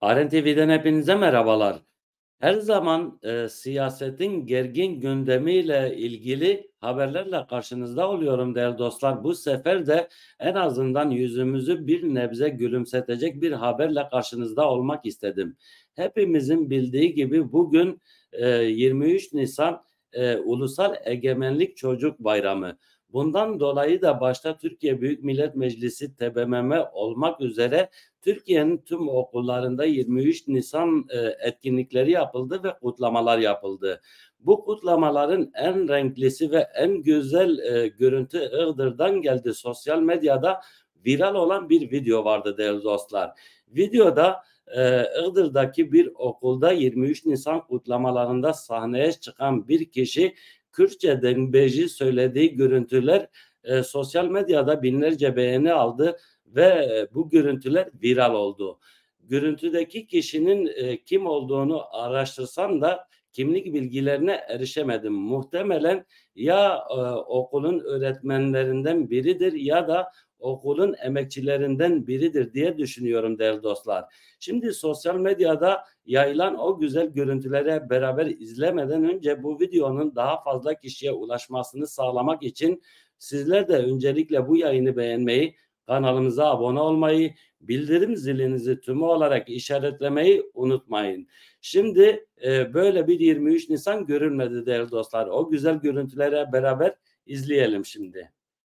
Aren TV'den hepinize merhabalar. Her zaman siyasetin gergin gündemiyle ilgili haberlerle karşınızda oluyorum değerli dostlar. Bu sefer de en azından yüzümüzü bir nebze gülümsetecek bir haberle karşınızda olmak istedim. Hepimizin bildiği gibi bugün 23 Nisan Ulusal Egemenlik Çocuk Bayramı. Bundan dolayı da başta Türkiye Büyük Millet Meclisi TBMM olmak üzere Türkiye'nin tüm okullarında 23 Nisan etkinlikleri yapıldı ve kutlamalar yapıldı. Bu kutlamaların en renklisi ve en güzel görüntü Iğdır'dan geldi. Sosyal medyada viral olan bir video vardı değerli dostlar. Videoda Iğdır'daki bir okulda 23 Nisan kutlamalarında sahneye çıkan bir kişi Kürtçe dembeci söylediği görüntüler sosyal medyada binlerce beğeni aldı ve bu görüntüler viral oldu. Görüntüdeki kişinin kim olduğunu araştırsam da kimlik bilgilerine erişemedim. Muhtemelen ya okulun öğretmenlerinden biridir ya da okulun emekçilerinden biridir diye düşünüyorum değerli dostlar. Şimdi sosyal medyada yayılan o güzel görüntülere beraber izlemeden önce bu videonun daha fazla kişiye ulaşmasını sağlamak için sizler de öncelikle bu yayını beğenmeyi, kanalımıza abone olmayı, bildirim zilinizi tümü olarak işaretlemeyi unutmayın. Şimdi böyle bir 23 Nisan görülmedi değerli dostlar. O güzel görüntülere beraber izleyelim şimdi.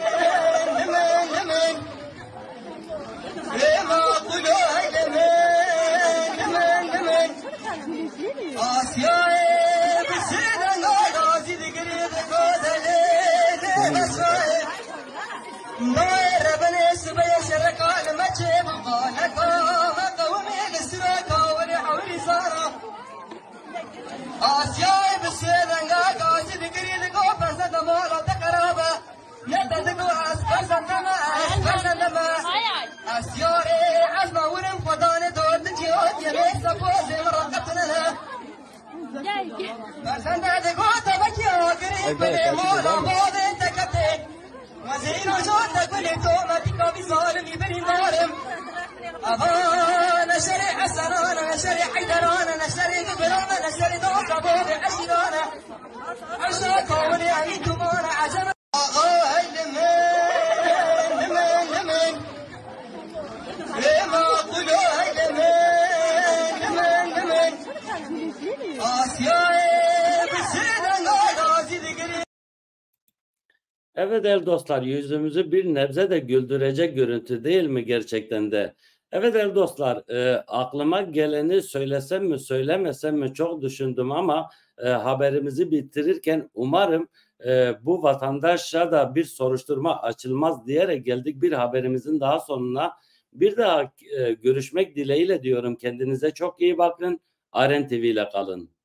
Evet değerli dostlar, yüzümüzü bir nebze de güldürecek görüntü değil mi gerçekten de? Evet değerli dostlar, aklıma geleni söylesem mi söylemesem mi çok düşündüm ama haberimizi bitirirken umarım bu vatandaşa da bir soruşturma açılmaz diyerek geldik bir haberimizin daha sonuna. Bir daha görüşmek dileğiyle diyorum. Kendinize çok iyi bakın. Aren TV ile kalın.